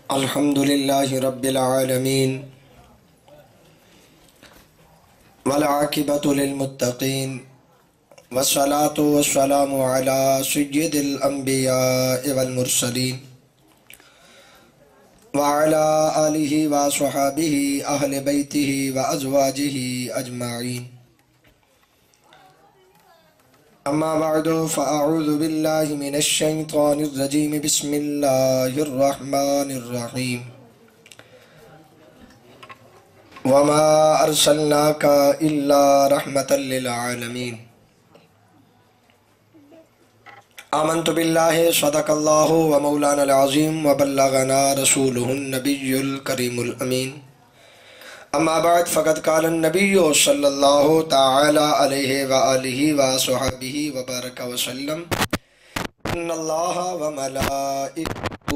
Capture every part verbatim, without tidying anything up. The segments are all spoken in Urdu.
الحمد للہ رب العالمین والعاقبۃ للمتقین والصلاة والسلام علی سید الانبیاء والمرسلین وعلی آلہ وصحابہ اہل بیتہ وازواجہ اجمعین اما بعد فاعوذ باللہ من الشیطان الرجیم بسم اللہ الرحمن الرحیم وما ارسلناک الا رحمتا للعالمین آمنت باللہ صدق اللہ ومولانا العظیم وبلغنا رسولہ النبی الکریم الامین اما بعد فقد قال النبی صلی اللہ تعالی علیہ وآلہ وصحبہ وبارک وسلم ان اللہ وملائکتہ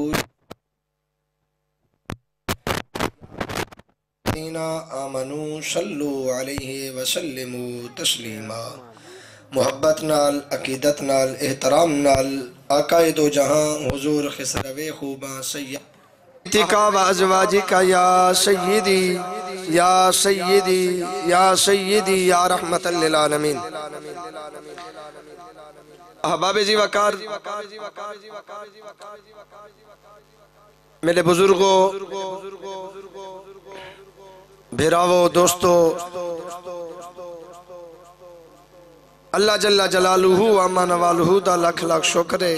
الذین آمنوا صلوا علیہ وسلموا تسلیما۔ محبت نال، عقیدت نال، احترام نال آقا دو جہاں حضور خسرو خوباں سیدکا و ازواجکا یا سیدی یا سیدی یا سیدی یا رحمت للعالمین۔ احباب جی وقار، میرے بزرگوں، بھیراو، دوستو، اللہ جل جلالہ اما نوالہ دا لکھ لکھ شکرے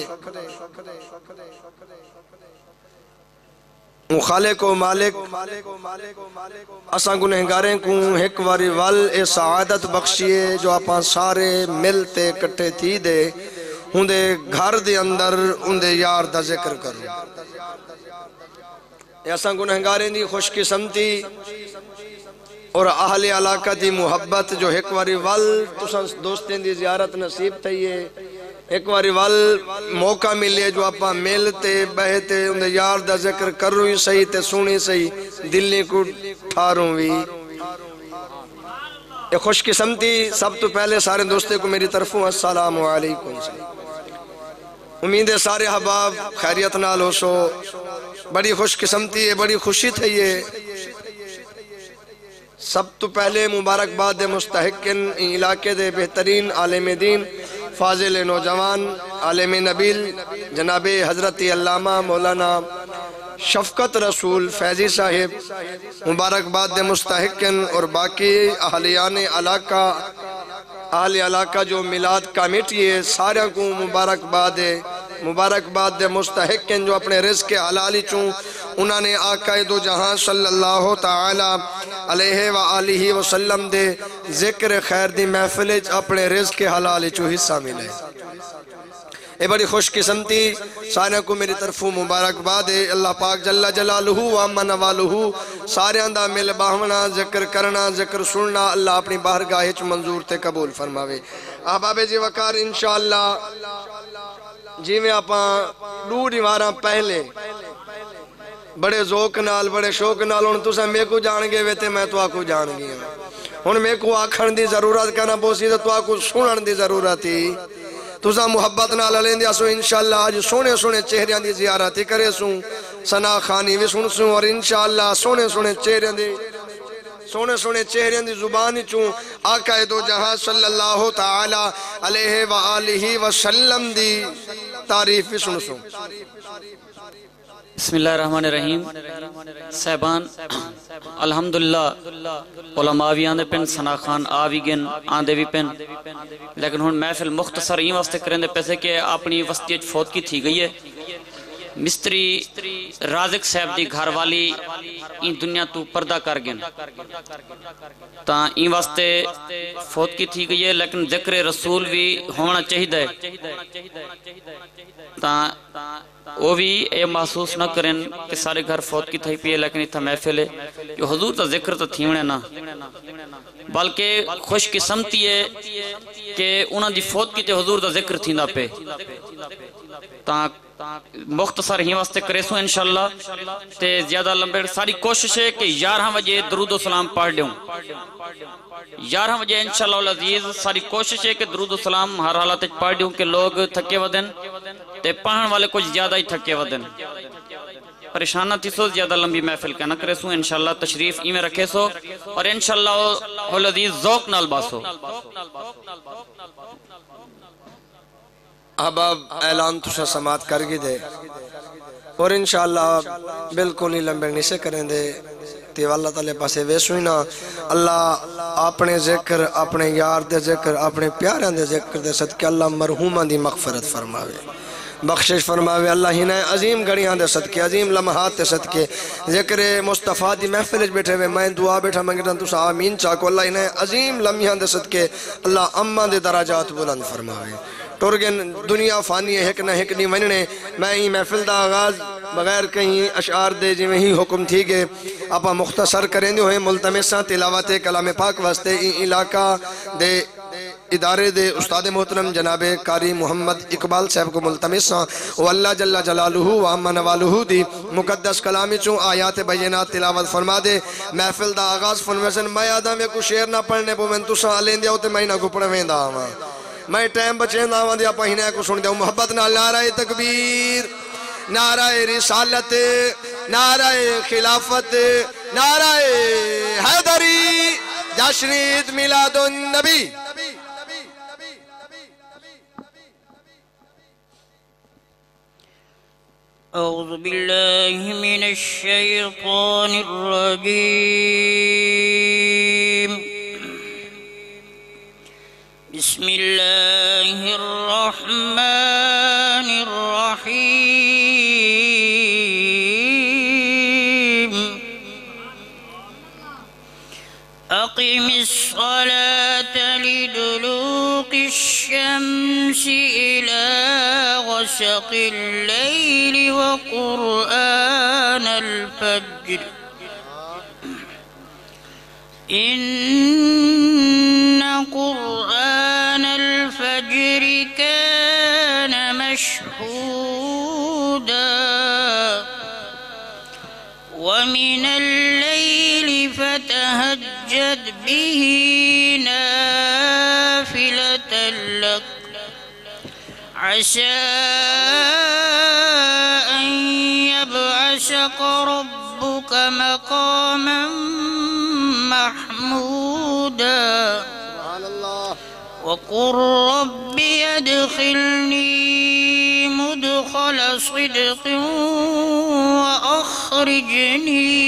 خالق و مالک اساں گنہگاریں کو ایک واری وال اے سعادت بخشیے جو اپاں سارے ملتے کٹے تھی دے ہندے گھر دے اندر ہندے یار دا ذکر کرو۔ اساں گنہگاریں دی خوش قسمتی اور اہل علاقہ دی محبت جو ایک واری وال تساں دوستیں دی زیارت نصیب تھئیے، ایک واری وال موقع ملے جو اپا ملتے بہتے انہیں یار دا ذکر کر روئی صحیح تے سونی صحیح دلی کو ٹھاروں بھی۔ ایک خوش قسمتی سب تو پہلے سارے دوستے کو میری طرفوں السلام علیکم۔ امید ہے سارے حباب خیریت نال ہو سو، بڑی خوش قسمتی ہے، بڑی خوشی تھی یہ۔ سب تو پہلے مبارکباد مستحقن علاقے دے بہترین عالم دین فاضل نوجوان عالم نبیل جناب حضرت علامہ مولانا شفقت رسول فیضی صاحب مبارکباد مستحقن اور باقی اہلیان علاقہ اہل علاقہ جو میلاد کمیٹی ہے سارے کو مبارکباد مبارکباد مستحقن جو اپنے رزق حلالی چوں انہوں نے آقا دو جہاں صلی اللہ تعالی علیہ وآلہ وسلم دے ذکر خیر دی محفل اپنے رزق حلالی چوں حصہ ملے۔ اے بڑی خوش قسمتی سارے کو میری طرفوں مبارکباد ہے۔ اللہ پاک جل جلالہ واما نوالہ سارے اندہ مل باہمنا ذکر کرنا ذکر سننا اللہ اپنی بارگاہ چ منظور تے قبول فرماوے۔ احباب جی وقار انشاءاللہ جی میں اپاں دو دیواراں پہلے بڑے ذوق نال بڑے شوق نال ہن تساں میں کو جان گے وے تے میں تو آکو جان گیا ہن میں کو آکھن دی ضرورت کنا پوسی تے تو آکو سنن دی ضرورت ہی تساں محبت نال لیندیا سو انشاءاللہ آج سونے سونے چہریاں دی زیارت کرے سوں ثنا خانی بھی سن سوں اور انشاءاللہ سونے سونے چہریاں دی سونے سونے چہریاں دی زبانی چوں آقا دو جہاں صلی اللہ تعالی علیہ وآلہ وسلم دی تعریف بھی سن سوں۔ بسم اللہ الرحمن الرحیم۔ صاحبان الحمدللہ علماء بھی آندے پن، ثنا خان آوی گن آندے بھی پن، لیکن ہن محفل مختصر این واسطے کریں دے پیسے کہ اپنی وسطیت فوت کی تھی گئی ہے۔ مستری رازق صاحب دی گھر والی این دنیا تو پردہ کر گن تا این واسطے فوت کی تھی گئی ہے، لیکن ذکر رسول بھی ہونا چاہید ہے تا وہ بھی اے محسوس نہ کریں کہ سارے گھر فوت کی تھی پیے، لیکن اتھا محفل ہے کہ حضور تا ذکر تا تھیونے نا، بلکہ خوش قسمتی ہے کہ انہاں دی فوت کی تے حضور تا ذکر تھی نا پہ تا مختصر ہی واسطے کرے سوں انشاءاللہ تے زیادہ لمبے ساری کوشش ہے کہ یارہ وجہ درود و سلام پڑھ لیوں، یارہ وجہ انشاءاللہ العزیز ساری کوشش ہے کہ درود و سلام ہر حالت پڑھ لیوں کہ لوگ تھکے ودن تے پڑھن والے کچھ زیادہ ہی تھکے ودن۔ پریشان نہ تھی سو زیادہ لمبی محفل کا نہ کرے سو انشاءاللہ تشریف ای میں رکھے سو اور انشاءاللہ العزیز ذوق نال باسو احباب اعلان تُسا سماعت کر گی دے اور انشاءاللہ بالکل ہی لمبے نہیں سے کریں دے تیو اللہ تعالیٰ پاسے ویسوئی نا اللہ اپنے ذکر اپنے یار دے ذکر اپنے پیاریاں دے ذکر دے صدقے اللہ مرحوماں دی مغفرت فرماوے بخشش فرماوے اللہ ہی نے عظیم گھڑیاں دے صدقے عظیم لمحات دے صدقے ذکر مصطفیٰ دی محفل وچ بیٹھے ہوئے میں دعا بیٹھا منگتا تُسا آمین چاکو اللہ ہی نے عظیم لمحیاں دے صدقے اللہ اماں دے درجات بلند فرماوے ٹرگن دنیا فانی ہے ایک نہ ایک نہیں وننے میں ہی محفل دا آغاز بغیر کہیں اشعار دے جی میں ہی حکم تھی گے اپا مختصر کریں دے ہوئے ملتمساں تلاوت کلام پاک واسطے ای علاقہ دے ادارے دے استاد محترم جناب قاری محمد اقبال صاحب کو ملتمساں و اللہ جل جلالہ و عم نوالہ دی مقدس کلامی چوں آیات بینات تلاوت فرما دے محفل دا آغاز فرمیسن میں آدھا میں کو شعر نہ پڑھنے پو میں تُسا لین دیا ہوتے میں نہ کو پڑھویں دا آواں میں ٹائم بچیں دا آواں دیا پہینے کو سن دیا محبت نال نعرہ تکبیر نعرہ رسالت نعرہ خلافت نعرہ حیدری جشن عید میلاد النبی أعوذ بالله من الشيطان الرجيم بسم الله الرحمن الرحيم أقم الصلاة لدلوق الشمس إلى غسق الليل وقرآن الفجر إن قرآن الفجر كان مشهودا ومن الليل فتهجد به نافلة لك عسى أن يبعثك ربك مقاما محمودا وقل رب ادخلني مدخل صدق وأخرجني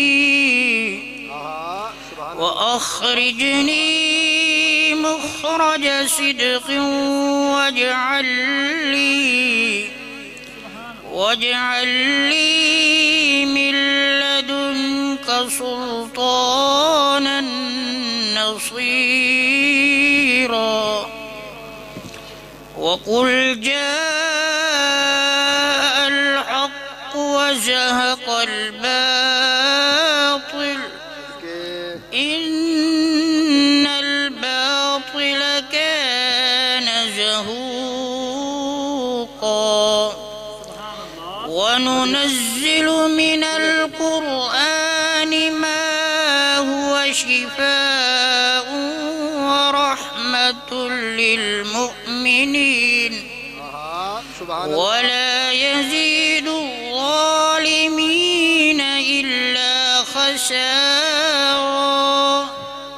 وأخرجني مخرج صدق واجعل لي واجعل لي من لدنك سلطانا نصيرا وقل جاء الحق وزهق الباطل إن الباطل كان زهوقا وننزل من القرآن ما هو شفاء ورحمة للمؤمنين ولا يزيد الظالمين إلا خسارا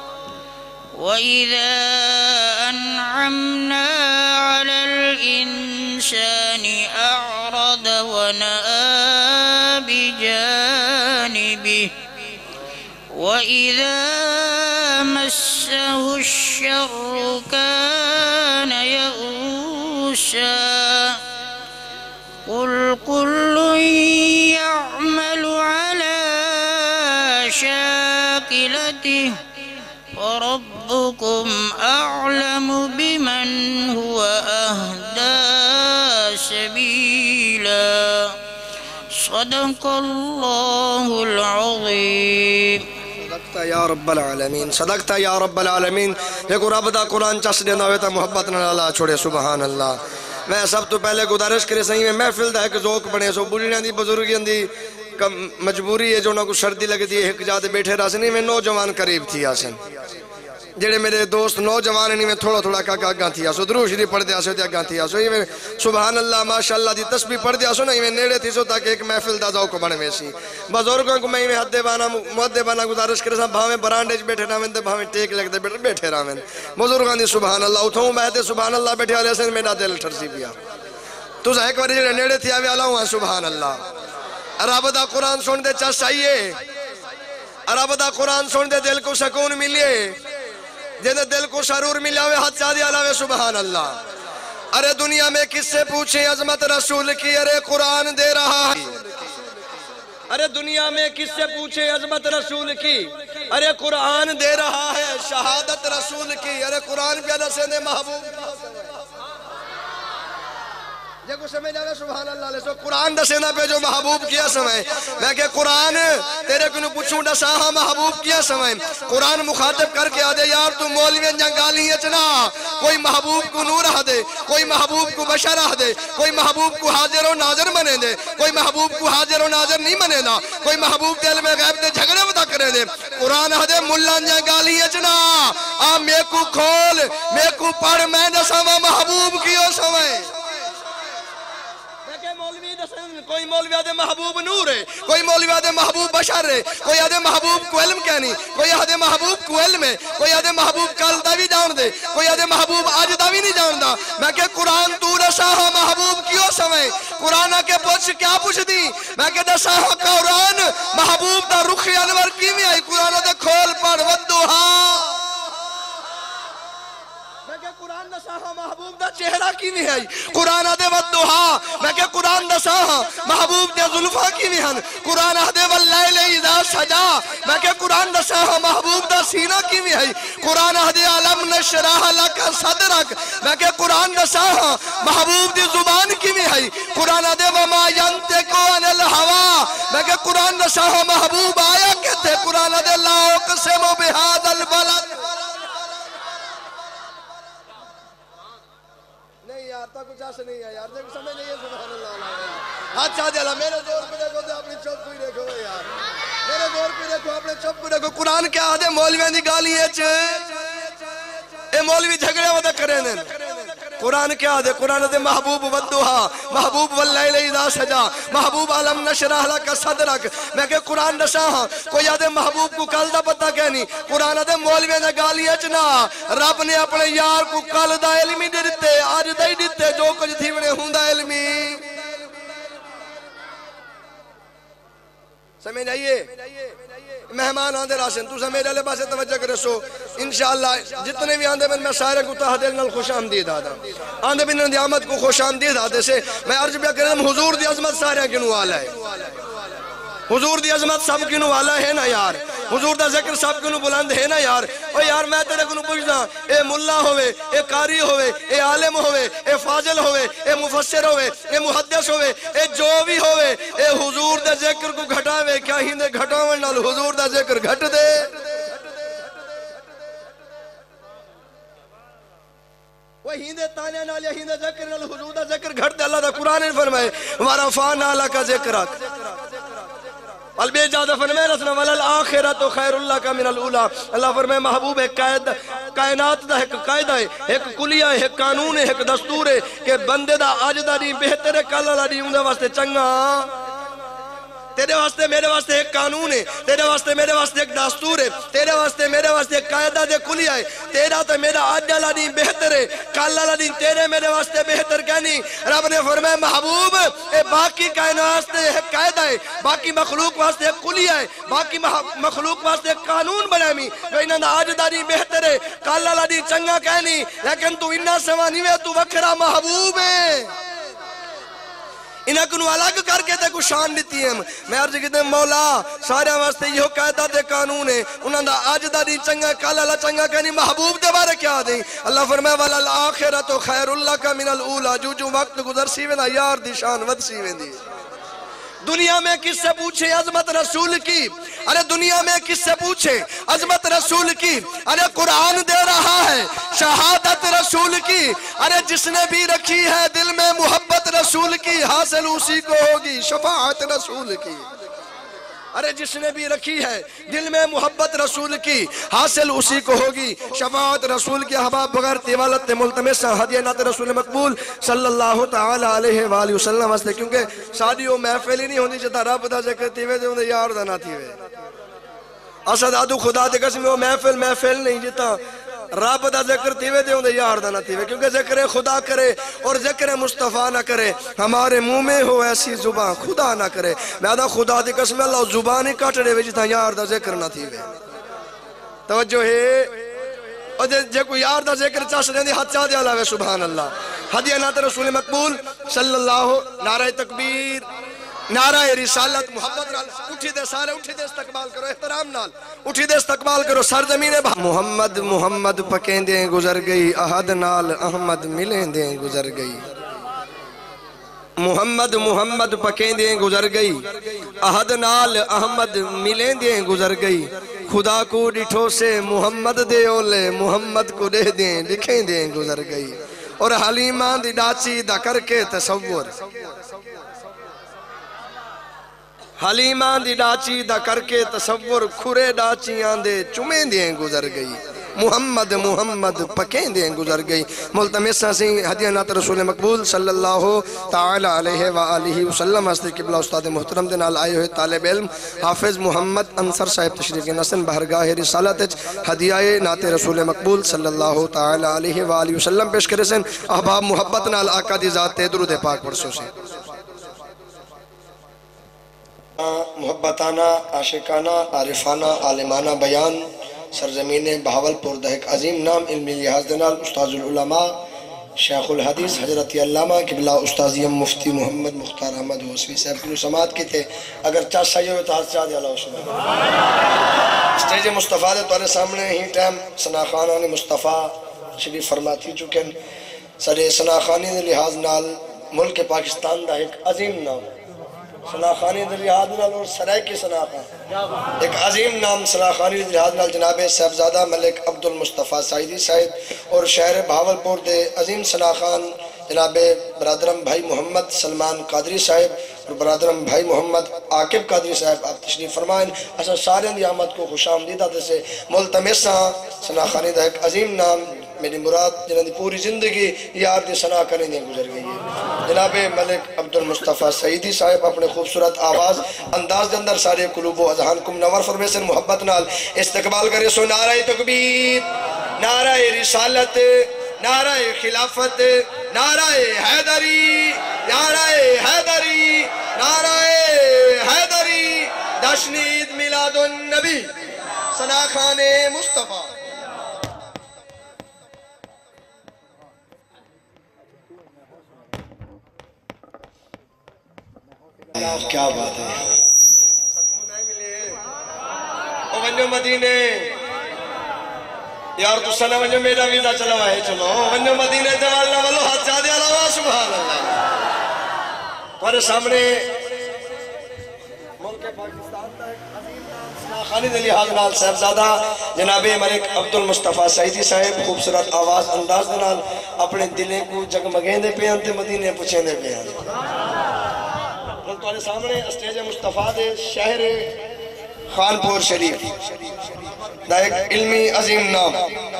وإذا أنعمنا على الإنسان أعرض ونأى بجانبه وإذا مسه الشر كان يئوسا قل كل يعمل على شاكلته فربكم أعلم بمن هو أهدى سبيلا صدق الله العظيم صدقتا یا رب العالمین صدقتا یا رب العالمین لیکن رب دا قرآن چس دینا ہوئے تا محبت نہ اللہ چھوڑے سبحان اللہ میں سب تو پہلے گزارش کرے صحیح میں محفل دا ایک ذوق بنے سو بولیاں دی بزرگیاں دی مجبوری ہے جو نہ کو سردی لگ دی ایک جاتے بیٹھے رہا سنی میں نوجوان قریب تھی آسن جڑے میرے دوست نوجوان ہیں میں تھوڑا تھوڑا کا کا تھی آسو درود شریف پڑھ دیا سو تے اگاں تھی آسو میں سبحان اللہ ماشاءاللہ دی تسبیح پڑھ دیا سو نا میں نیڑے تھی سو تاکہ ایک محفل دا ذوق بنے ویسی بزرگوں کو میں حد بانا مؤدبانہ گزارش کرے سا بھاویں برانڈے وچ بیٹھے راویں تے بھاویں ٹیک لگدے بیٹھے بیٹھے راویں بزرگاں دی سبحان اللہ اٹھوں میں تے سبحان اللہ بیٹھے والے سے میرا دل ٹھرسی پیا تو ایک بار جڑے نیڑے تھی آوے اللہ ہوا سبحان اللہ رب دا قرآن سن دے چس آئیے رب دا قرآن سن دے دل کو سکون ملیے جنہیں دل کو سرور ملا ہوئے ہاتھ چاہ دیا اللہ سبحان اللہ ارے دنیا میں کس سے پوچھیں عظمت رسول کی ارے قرآن دے رہا ہے ارے دنیا میں کس سے پوچھیں عظمت رسول کی ارے قرآن دے رہا ہے شہادت رسول کی ارے قرآن پہ دسے محبوب جے کو سمجھ آگے سبحان اللہ علیہ سو قرآن دسینا پہ جو محبوب کیا سمائیں میں کہ قرآن تیرے کنو پوچھوں دسا ہاں محبوب کیا سمائیں قرآن مخاطب کر کے آدھے یار تو مولوی جنگالی ہے چنا کوئی محبوب کو نور رہ دے کوئی محبوب کو بشر رہ دے کوئی محبوب کو حاضر و ناظر بنے دے کوئی محبوب کو حاضر و ناظر نہیں بنے دا کوئی محبوب دل میں غیب دے جھگڑے ودا کرے دے قرآن رہ دے ملان جنگالی ہے چنا آ میں کو کھول میں کو پڑھ میں دسا محبوب کیوں سمائیں کوئی مولوی آدھے محبوب نور ہے کوئی مولوی آدھے محبوب بشر ہے کوئی آدھے محبوب کو علم کہنی کوئی آدھے محبوب کو علم ہے کوئی آدھے محبوب کل دا بھی جان دے کوئی آدھے محبوب آج دا بھی نہیں جان دا میں کہ قرآن تو رساہ محبوب کیوں سمیں قرآن کے پوچھ کیا پوچھ دی میں کہ رساہ قرآن محبوب دا رخ انور کی میں آئی قرآن دے کھول پڑھ ودوہا قرآن دساہا محبوب دا چہرہ کی نہیں ہے قرآن دے ودوہا میں کہ قرآن دساہا محبوب دے ظلفہ کی نہیں ہے قرآن دے واللیل اذا سجا میں کہ قرآن دساہا محبوب دا سینہ کی نہیں ہے قرآن دے علم نشرح لکا صدرک میں کہ قرآن دساہا محبوب دے زبان کی نہیں ہے قرآن دے وما ینتقو عن الہوا میں کہ قرآن دساہا محبوب آیا کہتے قرآن دے لا اقسم بہذا البلد یارتا کچھ ایسے نہیں ہے یار دیکھو سمجھ نہیں ہے سبحان اللہ ہاتھ چاہ دیا میرے دور پہ دیکھو تو اپنی چپ کوئی دیکھو یار میرے دور پہ دیکھو اپنے چپ کوئی دیکھو قرآن کیا آدھے مولویاں دی گالی ہے چھے اے مولوی جھگڑے ودا کریں دیں قرآن کیا آدھے قرآن دے محبوب ودوہا محبوب واللیل اذا سجا محبوب علم نشرح لکا صدرک میں کہ قرآن نشاہاں کوئی آدھے محبوب کو کل دا پتہ کہنی قرآن دے مولوی نے گالی اچنا رب نے اپنے یار کو کل دا علمی دے دیتے آج دا ہی دیتے جو کچھ تھی ونے ہوں دا علمی سمجھ آئیے مہمان آندے راسن تو سمجھ آلے باسے توجہ کرے سو انشاءاللہ جتنے بھی آندے میں سارے کو تحدیل نال خوش آمدید آدھا آندے بھی نندی آمد کو خوش آمدید آدھے سے میں عرض بیا کرم حضور دی عظمت سارے کنو والا ہے حضور دی عظمت سب کنو والا ہے نا یار حضور دا ذکر سب کنو بلند ہے نا یار او یار میں تیرے کنو پوچھنا اے ملا ہوئے اے قاری ہوئے اے عالم ہوئے اے فاضل ہوئے اے مفسر ہوئے اے محدث ہوئے اے جو بھی ہوئے اے حضور دا ذکر کو گھٹاوے کیا ہی دے گھٹاوے نال حضور دا ذکر گھٹ دے وہ ہیندے تانے نال یا ہیندے ذکر نال حضور دا ذکر گھٹ دے اللہ دا قرآن نے فرمائے وَرَفَعْنَا لَكَ ذِكْرَكَ البے جادہ فرمائے رسنا وَلَلْآخِرَةُ خَيْرُ اللَّكَ مِنَ الْأُولَى اللہ فرمائے محبوب ایک کائنات دا ایک قائدہ ہے ایک کلیہ ہے ایک قانون ہے ایک دستور ہے کہ بندے دا آج دا نہیں بہتر ہے کل اللہ نہیں اندھے واسطے چنگا تیرے واسطے میرے واسطے ایک قانون ہے تیرے واسطے میرے واسطے ایک دستور ہے تیرے واسطے میرے واسطے ایک قائدہ دے کلیہ ہے تیرا تو میرا آج اللہ نہیں بہتر ہے کل اللہ نہیں تیرے میرے واسطے بہتر کہنی رب نے فرمایا محبوب اے باقی کائنات سے ایک قائدہ ہے باقی مخلوق واسطے ایک کلیہ ہے باقی مخلوق واسطے ایک قانون بنامی جو انہاں دا آج دا نہیں بہتر ہے کل اللہ نہیں چنگا کہنی لیکن تو انہاں سوانی میں تو وکھرا محبوب ہے انہاں کنو الگ کر کے تے کو شان دیتی ہیں میں عرض کہتے ہیں مولا سارے واسطے یہ قائدہ تے قانون ہے انہاں دا آج دا نہیں چنگا کل اللہ چنگا کہنی محبوب دے بارے کیا دیں اللہ فرمائے وَلَلْآخِرَةُ خَيْرُ اللَّكَ مِنَ الْأُولَى جو جو وقت گزر سیویں نا یار دی شان ود سیویں دی دنیا میں کس سے پوچھے عظمت رسول کی ارے دنیا میں کس سے پوچھے عظمت رسول کی ارے قرآن دے رہا ہے شہادت رسول کی ارے جس نے بھی رکھی ہے دل میں محبت رسول کی حاصل اسی کو ہوگی شفاعت رسول کی ارے جس نے بھی رکھی ہے دل میں محبت رسول کی حاصل اسی کو ہوگی شفاعت رسول کے احباب بغیر تیوالت ملتمس ہدیہ نات رسول مقبول صلی اللہ تعالی علیہ وآلہ وسلم واسطے کیونکہ ساڈی وہ محفل ہی نہیں ہوندی جتا رب دا ذکر تیوے دے ہوندے یار دا نہ تیوے اسد آدھو خدا دے قسم وہ محفل محفل نہیں جتا رب دا ذکر تیوے دے ہوندے یار دا نہ تیوے کیونکہ ذکر خدا کرے اور ذکر مصطفیٰ نہ کرے ہمارے منہ میں ہو ایسی زبان خدا نہ کرے میں دا خدا دی قسم اللہ زبان ہی کٹ رہے جتا یار دا ذکر نہ تیوے توجہ ہے اور جے کوئی یار دا ذکر چاہ سکتے ہیں حد چاہ دیا اللہ سبحان اللہ ہدیہ نات رسول مقبول صلی اللہ نعرہ تکبیر نعرہ رسالت محبت نال اٹھی دے سارے اٹھی دے استقبال کرو احترام نال اٹھی دے استقبال کرو سرزمین محمد محمد پکیں دیں گزر گئی احد نال احمد ملیں دیں گزر گئی محمد محمد پکیں دیں گزر گئی احد نال احمد ملیں دیں گزر گئی خدا کو ڈٹھو سے محمد دے اولے محمد کو دے دیں لکھیں دیں گزر گئی اور حلیمہ دی ڈاچی دا کر کے تصور حلیمہ دی ڈاچی دا کر کے تصور کھرے ڈاچیاں دے چمیں دیں گزر گئی محمد محمد پکیں دیں گزر گئی ملتمسہ سے ہدیہ نات رسول مقبول صلی اللہ تعالی علیہ وآلہ وسلم حضرت قبلہ استاد محترم دے نال آئے ہوئے طالب علم حافظ محمد انصر صاحب تشریف نسن بہرگاہ رسالت ہدیہ نات رسول مقبول صلی اللہ تعالی علیہ وآلہ وسلم پیش کرے سن احباب محبت نال آقا دی ذات درود پاک پرسو سے محبتانہ عاشقانہ عارفانہ عالمانہ بیان سرزمین بہاولپور دا ایک عظیم نام علمی لحاظ دنال استاذ العلماء شیخ الحدیث حضرت علامہ قبلہ استاذیم مفتی محمد مختار احمد حسوی صاحب کی سماعت کی تھے اگر چاہ سائیے ہوئے تو حضرت چاہ دیا اللہ علیہ اسٹیج مصطفیٰ دے تورے سامنے ہی ٹائم سناخانہ مصطفیٰ شریف فرماتی چکن سر سناخانی دے لحاظ نال ملک پاکستان دا ایک عظیم نام سناخانی در لحاظ نال اور سرائے کی سناخان ایک عظیم نام سناخانی در لحاظ نال جناب صاحبزادہ ملک عبد المصطفیٰ سعیدی صاحب اور شہر بہاولپور دے عظیم سناخان جناب برادرم بھائی محمد سلمان قادری صاحب اور برادرم بھائی محمد عاقب قادری صاحب آپ تشریف فرمائیں اصلا سارے دی آمد کو خوش آمدیدہ سے ملتمسہ سناخانی دا ایک عظیم نام میری مراد جنہاں دی پوری زندگی یار دی سنا کرنے دیں گزر گئی ہے جناب ملک عبد المصطفیٰ سعیدی صاحب اپنے خوبصورت آواز انداز دے اندر سارے قلوب و اذہان کم نور فرمیسن محبت نال استقبال کرے سو نعرہ تکبیر نعرہ رسالت نعرہ خلافت نعرہ حیدری نعرہ حیدری نعرہ حیدری دشنید میلاد النبی سناخان مصطفیٰ کیا بات ہے او ونجو مدینے یار تو سنہ ونجو میرا ویزا چلا ہے چلو ونجو مدینے دیوالنا والو ہاتھ چاہ دیا اللہ سبحان اللہ تمہارے سامنے ملک پاکستان کا ایک عظیم نام سناخانی دلی حال نال صاحبزادہ جناب ملک عبد المصطفیٰ سعیدی صاحب خوبصورت آواز انداز دنال اپنے دلیں کو جگمگیں دے پیان تے مدینے پچھیں دے پیان تمہارے سامنے اسٹیج مصطفیٰ دے شہر خانپور شریف دا ایک علمی عظیم نام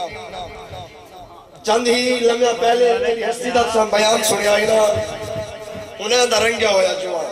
چند ہی لمحہ پہلے میری ہستی دا تسا بیان سنی آئی نا انہیں دا رنگیا ہویا جوان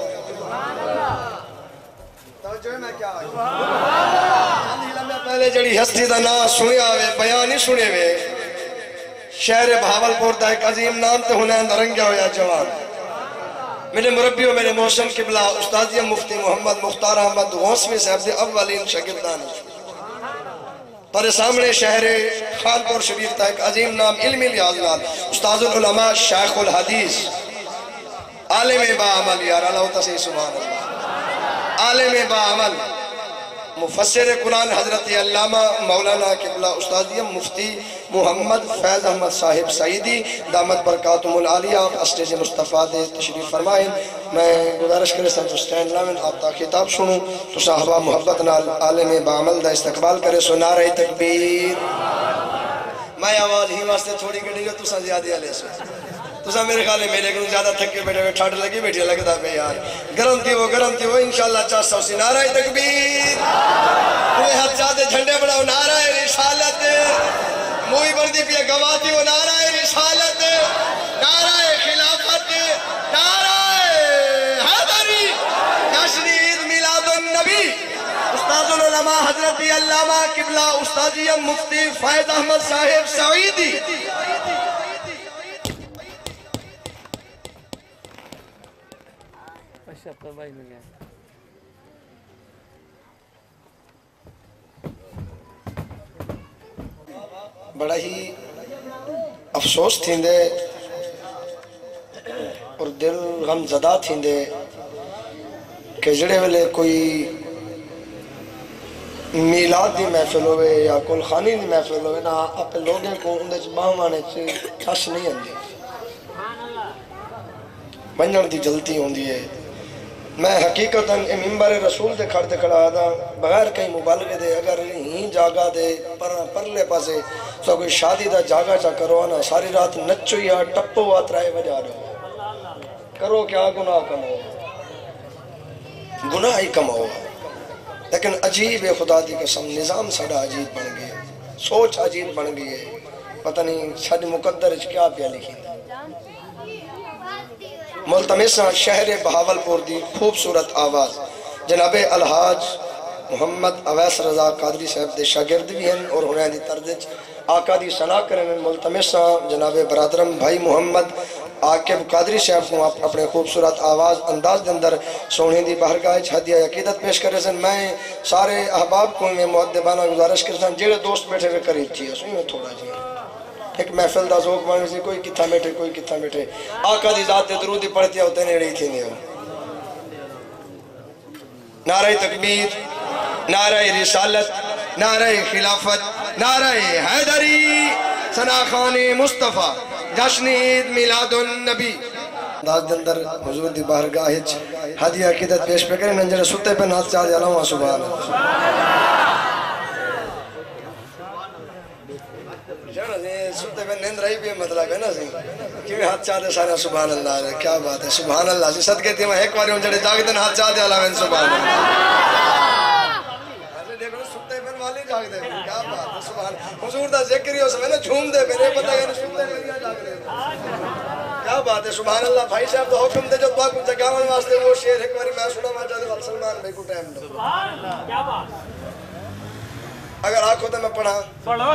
توجہ میں کیا آئی چند ہی لمحہ پہلے جڑی ہستی دا نا سنی آوے بیان ہی سنے وے شہر بہاولپور دا ایک عظیم نام تے انہیں دا رنگیا ہویا جوان میرے مربی و میرے محسن قبلہ استاذیہ مفتی محمد مختار احمد غوثوی صاحب دے اولین شاگردان پر سامنے شہر خانپور شریف تا ایک عظیم نام علمی لحاظ نال استاذ العلماء شیخ الحدیث عالم با عمل یار اللہ تسی سبحان اللہ عالم با عمل مفسر قرآن حضرت علامہ مولانا قبلہ استاذیہ مفتی محمد فیض احمد صاحب سعیدی دامت برکاتم العالیہ آپ اسٹیج مصطفیٰ دے تشریف فرمائیں میں گزارش کرے سن تو سٹینڈ لامن آپ تا خطاب سنوں تو صحابہ محبت نال عالم بعمل دا استقبال کرے سو نعرہ تکبیر میں آواز ہی واسطے تھوڑی گڑی گا تو سا زیادہ علیہ سو تو سا میرے خیال ہے میرے کو زیادہ تھکے بیٹھے ہوئے ٹھاڈ لگی بیٹھی لگتا پہ یار گرم تھی وہ گرم تھی وہ انشاءاللہ چاہ سو سی نعرہ تکبیر وہ ہاتھ چاہتے جھنڈے بڑھاؤ نعرہ رسالت موئی بردی پہ گواہ تھی وہ نعرہ رسالت نعرہ خلافت نعرہ حیدری جشن عید میلاد النبی استاد العلماء حضرت علامہ قبلہ استاذی مفتی فائد احمد صاحب سعیدی بڑا ہی افسوس تھیندے اور دل غم زدہ تھیندے کہ جڑے والے کوئی میلاد دی محفل ہوئے یا کل خانی دی محفل ہوئے نا اپنے لوگیں کو اندھے باہمانے سے ٹھس نہیں اندھی منجر دی جلتی ہوندی ہے میں حقیقتاً ممبر رسول دے کھڑتے کھڑا آدھا بغیر کہیں مبالغے دے اگر ہی جاگا دے پر پرلے پاسے تو کوئی شادی دا جاگا چا کرو آنا ساری رات نچو یا ٹپو آترائے بجا رہو کرو کیا گناہ کم ہو گناہ ہی کم ہو لیکن عجیب ہے خدا دی قسم نظام سڑا عجیب بن گئے سوچ عجیب بن گئی ہے پتہ نہیں ساڑی مقدر اچھ کیا پیا لکھی تھا ملتمسہ شہر بہاولپور دی خوبصورت آواز جناب الحاج محمد اویس رضا قادری صاحب دے شاگرد بھی ہیں اور انہیں دی تردج آقا دی صلاح کرنے ملتمسہ جناب برادرم بھائی محمد عاقب قادری صاحب کو اپنے خوبصورت آواز انداز دے اندر سونے دی بہرگاہ ہدیہ عقیدت پیش کرے سن میں سارے احباب کو میں مؤدبانہ گزارش کرے سن جیڑے دوست بیٹھے ہوئے قریب چیئے سوئی میں تھوڑا جی ایک محفل دا ذوق بنے سے کوئی کتھا بیٹھے کوئی کتھا بیٹھے آقا دی ذات درودی پڑھتی ہوتے نے رہی تھی نہیں ہو نعرہ تکبیر نعرہ رسالت نعرہ خلافت نعرہ حیدری سناخان مصطفیٰ جشن عید میلاد النبی داز دے اندر حضور دی بارگاہ ہدیہ عقیدت پیش پہ کریں ننجر ستے پہ نات چاہ دے علامہ سبحان ستے پہ نیند رہی بھی مطلب ہے نا سی کیویں ہاتھ چاہ دے سارے سبحان اللہ ہے کیا بات ہے سبحان اللہ سی صدقے تھی میں ایک باری ہوں جڑے جاگ دن ہاتھ چاہ دے علامہ سبحان اللہ دیکھو ستے پہ والی جاگ دے کیا بات ہے سبحان حضور دا ذکر ہی ہو سمیں نا جھوم دے میرے پتہ ہے ستے پہ جاگ دے کیا بات ہے سبحان اللہ بھائی صاحب تو حکم دے جو دعا کم جگاون واسطے وہ شیر ایک باری میں سنا ماں چاہتے وال سلمان بھائی کو ٹائم دو کیا بات اگر آنکھوں تے میں پڑھا پڑھو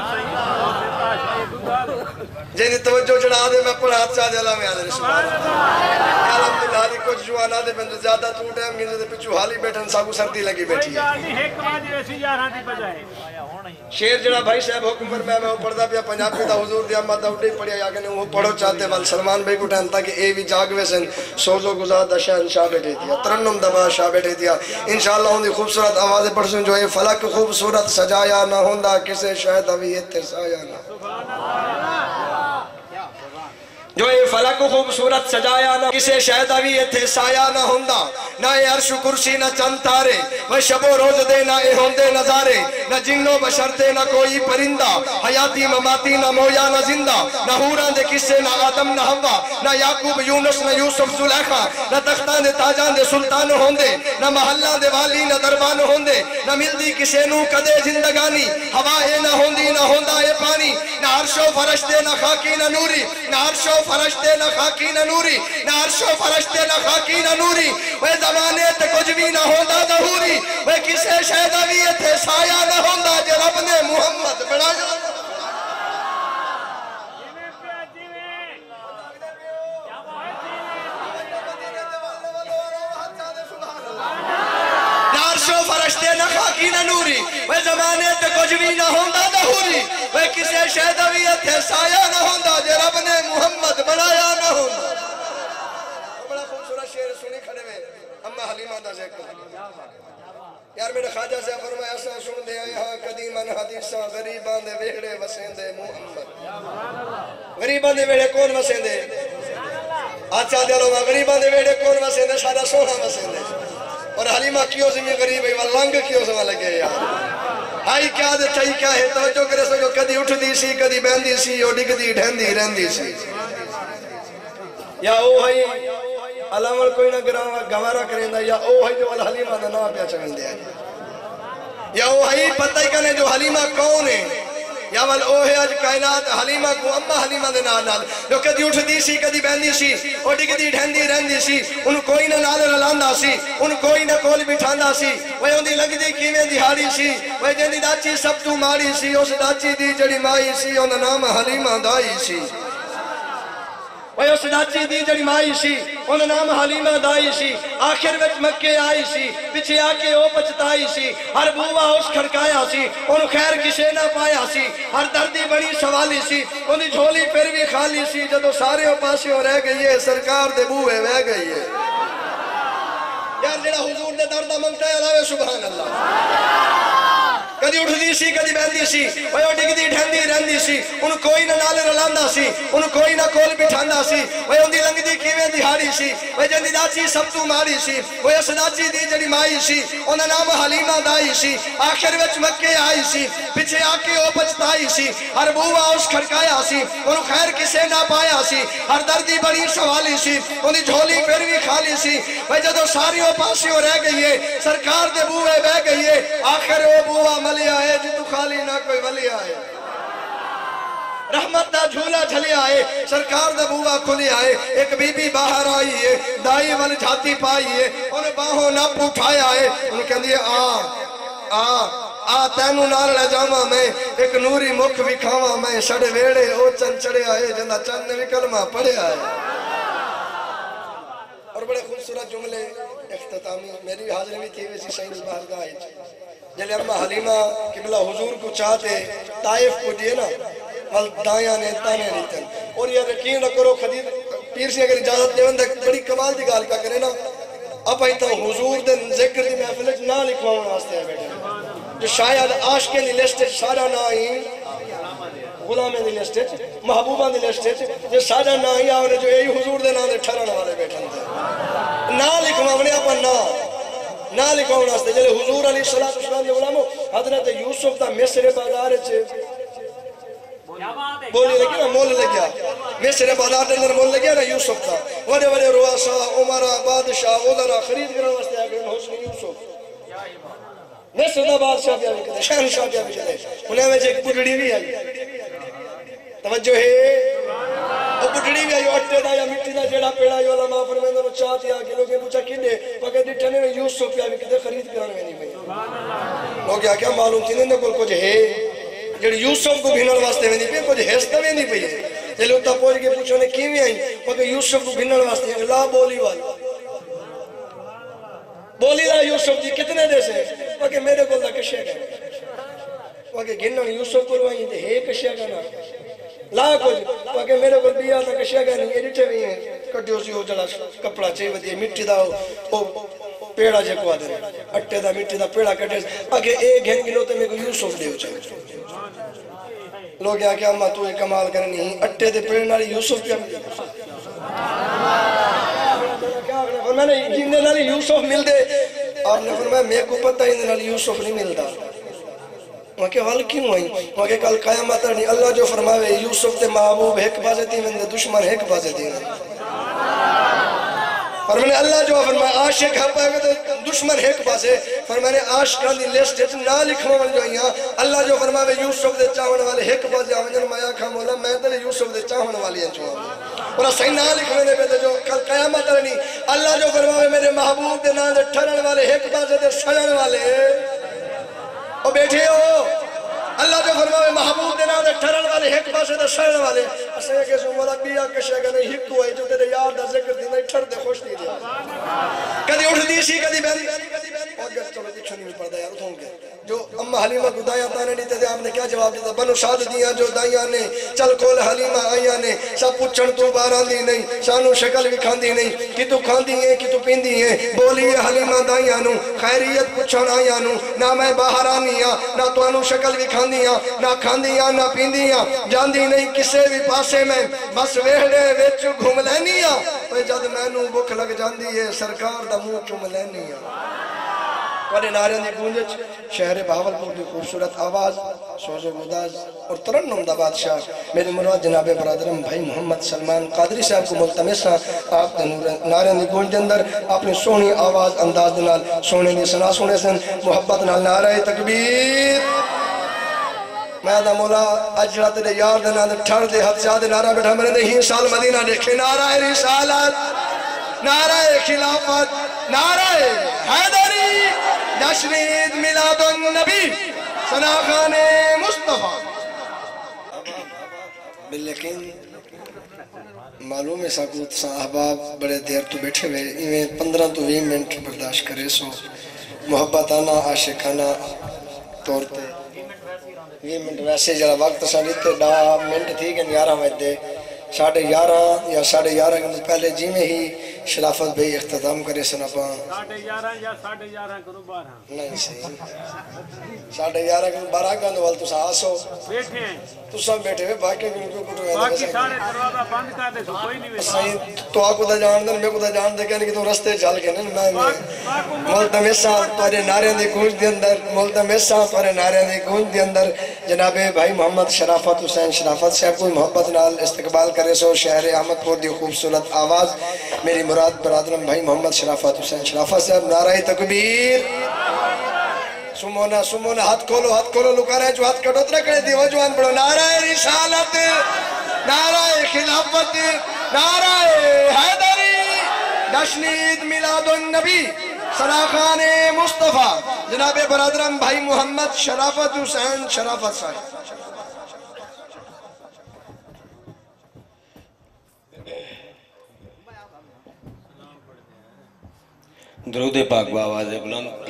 جنہی توجہ چڑھا دے میں پڑھا ہاتھ چاہ دے اللہ میں آدھر سبحان اللہ الحمدللہ دی کچھ جو آنا دے بندے زیادہ تو ٹائم گئے دے پچھو حالی بیٹھن ساکو سردی لگی بیٹھی ہے شیر جڑا بھائی صاحب حکم پر میں وہ پڑھدا پیا پنجابی دا حضور دی احمد دا اڈے پڑھیا یا کہ وہ پڑھو چاہتے وال سلمان بھائی کو ٹائم تاکہ اے بھی جاگ ویسن سوزو گزار دا شہنشاہ بیٹھے دیا ترنم دا بادشاہ بیٹھے دیا انشاءاللہ ان دی خوبصورت آوازیں پڑھ سن جو اے فلک خوبصورت سجایا نہ ہوندا کسے شاید ابھی اتسایا نہ جو اے فلک خوبصورت سجایا نہ کسے شاید ابھی اتھے سایہ نہ ہوندا نہ اے عرش کرسی نہ چند تارے وہ شب و روز دے نہ اے ہوندے نظارے نہ جن و بشر دے نہ کوئی پرندہ حیاتی مماتی نہ مویا نہ زندہ نہ ہوران دے کسے نہ آدم نہ ہوا نہ یعقوب یونس نہ یوسف زلیخا نہ تختان دے تاجان دے سلطان ہوندے نہ محلہ دے والی نہ دربان ہوندے نہ ملدی کسے نو کدے زندگانی ہوا اے نہ ہوندی نہ ہوندا اے پانی نہ عرش و فرشتے نہ خاکی نہ نوری نہ عرش و فرشتے نہ خاکی نہ نوری نہ عرش و فرشتے نہ خاکی نہ نوری وہ زمانے تے کچھ بھی نہ ہوندا ظہوری وہ کسے شہدہ بھی اتھے سایہ نہ ہوندا جو رب نے محمد بڑھایا نہ عرش و فرشتے نہ خاکی نہ نوری وہ زمانے تے کچھ بھی نہ ہوندا ظہوری وہ کسے شہدہ بھی اتھے سایہ نہ ہوندا جو رب نے محمد بڑھایا نہ ہوندا بڑا خوبصورت شعر سنی کھڑے میں اما حلیمہ دا ذکر یار میرے خواجہ سے فرمایا ایسا سن دے یہاں قدیماً حدیثاں غریبان دے ویڑے وسیں دے محمد غریبان دے ویڑے کون وسیں دے آچا دے لوگا غریبان دے ویڑے کون وسیں دے سارا سونا وسیں دے اور حلیمہ کیوں زمین غریب ہے واللنگ کیوں زمان لگے یار آئی کیا دے چاہی کیا ہے توجہ کرے سو جو کدی اٹھ دی سی کدی بہن دی سی اور ڈگ دی ڈھین دی رہن دی سی یا او بھائی علامل کوئی نہ گوارا کریں دا یا او بھائی جو حلیمہ دا نام پیا چکن دیا یا او بھائی پتہ ہی کنے جو حلیمہ کون ہے یا ول او ہے اج کائنات حلیمہ کو اما حلیمہ دے نال نال جو کدی اٹھدی سی کدی بہندی سی او ڈگدی ڈھندی رہندی سی ان کوئی نہ نال رلاندا سی ان کوئی نہ کول بٹھاندا سی وہ اوندی لگدی کیویں دہاڑی سی وہ جندی داچی سب تو ماڑی سی اس داچی دی جڑی مائی سی اون دا نام حلیمہ دائی سی وہ اس داچی دی جڑی مائی سی ان نام حلیمہ دائی سی آخر وچ مکے آئی سی پچھے آکے او پچھتائی سی ہر بووا اس کھڑکایا سی ان خیر کسے نہ پایا سی ہر دردی بڑی سوالی سی انہی جھولی پھر بھی خالی سی جدو سارے پاسے ہو رہ گئی ہے سرکار دے بوئے بہ گئی ہے یار جڑا حضور دے دردہ منگتا ہے علاوہ سبحان اللہ کدی اٹھدی سی کدی بہندی سی وہ ڈگدی ڈھندی رہندی سی ان کوئی نہ نال رلاندا سی ان کوئی نہ کول بٹھاندا سی وہ اوندی لنگدی کیویں دہاڑی سی وہ جندی داچی سب تو ماڑی سی وہ اس داچی دی جڑی مائی سی اون دا نام حلیمہ دائی سی آخر وچ مکے آئی سی پیچھے آ کے او پچھتائی سی ہر بووا اس کھڑکایا سی ان خیر کسے نہ پایا سی ہر دردی بڑی سوالی سی اونی جھولی پھر بھی خالی سی وہ جدو ساریوں پاسیوں رہ گئی ہے سرکار دے بوئے بہ گئی ہے آخر او بووا ملی آئے جتو خالی نہ کوئی ولی آئے رحمت دا جھولا جھلی آئے سرکار دا بووا کھلی آئے ایک بی بی باہر آئی ہے دائی وال جھاتی پائی ہے انہیں باہوں نہ پوٹھایا ہے انہیں کہہ دیا آ آ آ تینو نال لے جاما میں ایک نوری مکھ وکھاوا میں سڑے ویڑے او چند چڑے آئے جندہ چند نے کلمہ پڑھے آئے اور بڑے خوبصورت جملے اختتامی میری حاضر بھی تھی ویسی سائنس بارگاہ آئی جلے اممہ حلیمہ قبلہ حضور کو چاہتے طائف کو دیے نا وال دائیاں نے تانے ریتن اور یہ یقین نہ کرو خدید پیر سے اگر اجازت دیون دے بڑی کمال دی گال کا کرے نا اب آئی تا حضور دے ذکر دی محفلت نہ لکھواؤں واسطے ہے بیٹے جو شاید عاشقیں دی لسٹ سارا نہ آئی غلامیں the list Mehbooba the list جو سارا نہ آئی آنے جو یہی حضور دے نام دے ٹھران والے بیٹھن دے نہ لکھواؤں نے اپا نہ نہ لکھواؤں واسطے جلے حضور علیہ السلام دے غلاموں حضرت یوسف دا مصر بازار چھے بولی لگی نا مول لگیا مصر بازار دے اندر مول لگیا نا یوسف دا وڑے وڑے رواسا عمرہ بادشاہ وزرہ خرید کرنے واسطے آگے حسن یوسف مصر دا بادشاہ بھی آگے کہتے شہنشاہ بھی آگے کہتے انہیں میں ایک بڑھڑی بھی آئی توجہ ہے وہ بڑھڑی بھی آئی اٹھے دا یا مٹی دا جڑا پیڑا یا علماء فرمیندہ وہ چاہتی آگے لوگیں پوچھا کنے وقت دیٹھنے میں یوسف بھی آگے کہتے خرید کرانے میں نہیں بھئی لوگ کیا معلوم تھی نہیں کوئی کچھ ہے جڑی یوسف کو بھینر واسطے میں نہیں پہ کچھ ہستا میں نہیں پہ جلے اتھا پوچھ کے پوچھو نے کیویں آئی وقت یوسف کو بھینر واسطے ہیں لا بولی والی بولی لا یوسف جی کتنے دے سے وقت میرے کو دا کشے گا وقت گنن یوسف کو روائیں دے ہے کشے گا نا لا کچھ وقت میرے کو بیا دا کشے گا نہیں ایڈیٹے بھی ہیں کٹیو سی ہو جڑا کپڑا چاہیے ودی مٹی دا ہو پیڑا جے کو آدھے اٹھے دا مٹی دا پیڑا کٹے اگر ایک گھن گنو تے میں کو یوسف دے ہو چاہیے لوگ یہاں کہ اممہ تو ایک کمال کرنی ہی اٹھے دے پیڑ نالی یوسف کیا مل دے فرمایا نے ہندے نالی یوسف مل دے آپ نے فرمایا میں کو پتہ ہندے نالی یوسف نہیں مل دا وہاں کہ حال کیوں آئی وہاں کہ کل قیامت نہیں اللہ جو فرماوے یوسف تے محبوب ایک بازے تھی میں دشمن ایک بازے تھی فرمانے اللہ جو فرمایا عاشق ہم پائے گا دشمن ایک بازے فرمانے عاشقان دی لسٹ ہے نہ لکھوں جو آئیاں اللہ جو فرماوے یوسف دے چاہون والے ایک بازے آمجن مایا کھا مولا میں دلے یوسف دے چاہون والی ہیں جو اور صحیح نہ لکھنے دے پہ جو کل قیامت نہیں اللہ جو فرماوے میرے محبوب دے نام دے ٹھرن والے ایک بازے دے سجن والے او بیٹھے ہو اللہ جو فرماوے محبوب دے نام دے ٹھرن والے ایک بازے دے سجن والے اسے کہ سو مولا بیا کشے گا نہیں ہک ہوئے جو تیرے یار دا ذکر دی نہیں ٹھر دے خوش دی دیا کدی اٹھ دی سی کدی بیندی اور گھر چلو دیکھو نہیں پڑھتا یار اتھوں گے جو اممہ حلیمہ کو دائیاں تانے نہیں تھے آپ نے کیا جواب دیتا بنو شاد دیاں جو دائیاں نے چل کھول حلیمہ آئیاں نے سب پچھن تو باران دی نہیں سانو شکل بھی کھان دی نہیں کہ تو کھان دی ہیں کہ تو پین دی ہیں بولی حلیمہ دائیاں نو خیریت پچھن آئیاں نو نہ میں باہر آنیاں نہ تو انو شکل بھی کھان دیاں نہ کھان دیاں نہ پین دیاں جان دی نہیں کسے بھی پاسے میں بس ویڑے ویچ گھوم لینیاں جد میں نو بک لگ جان دی ہے سرکار دا منہ چوم لینیاں بڑے نعرے دی گونج شہر بہاولپور دی خوبصورت آواز سوز و مداز اور ترنم دا بادشاہ میرے مراد جناب برادرم بھائی محمد سلمان قادری صاحب کو ملتمس ہاں آپ نعرے دی گونج دے اندر اپنی سونی آواز انداز دے نال سونے دی سنا سونے سن محبت نال نعرہ تکبیر میں دا مولا اجرہ تیرے یار دے نال ٹھڑ دے حد زیادہ نعرہ بیٹھا میرے نے ہی سال مدینہ دیکھے نعرہ رسالت نعرہ خلافت نعرہ حیدری جشن عید میلاد النبی ثناخان مصطفیٰ لیکن معلوم ہے ساکوت سا احباب بڑے دیر تو بیٹھے ہوئے ایویں پندرہ تو وی منٹ برداشت کرے سو محبتانہ عاشقانہ طور تے وی منٹ ویسے جڑا وقت ساڑھتے ڈا منٹ تھی کہ گیارہ بجے ساڑھے گیارہ یا ساڑھے گیارہ کے پہلے جی میں ہی شرافت بھئی اختتام کرے سنا پاں ساڑھے گیارہ یا ساڑھے گیارہ کرو بارہ نہیں صحیح ساڑھے گیارہ کے بارہ کا اندوال تو سا آسو بیٹھے ہیں تو سب بیٹھے ہوئے باقی بھی انکو کٹو ہے باقی سارے دروازہ بند کر دے تو کوئی نہیں بیٹھا صحیح تو آکو دا جان دن میں کو دا جان دے کہنے کہ تو رستے چل کے نہیں میں ملتمساں توارے نعرے دی گونج دی اندر ملتمساں توارے نعرے دی گونج دی اندر جناب بھائی محمد شرافت حسین شرافت صاحب کو محبت نال استقبال کرے سو شہر احمد پور دی خوبصورت آواز میری مراد برادرم بھائی محمد شرافت حسین شرافت صاحب نعرہ تکبیر سمونا سمونا ہاتھ کھولو ہاتھ کھولو لکا رہے جو ہاتھ کٹوت رکھنے دیو جوان پڑھو نعرہ رسالت نعرہ خلافت نعرہ حیدری جشن عید میلاد النبی ثناخان مصطفیٰ جناب برادرم بھائی محمد شرافت حسین شرافت صاحب درود پاک با آواز بلند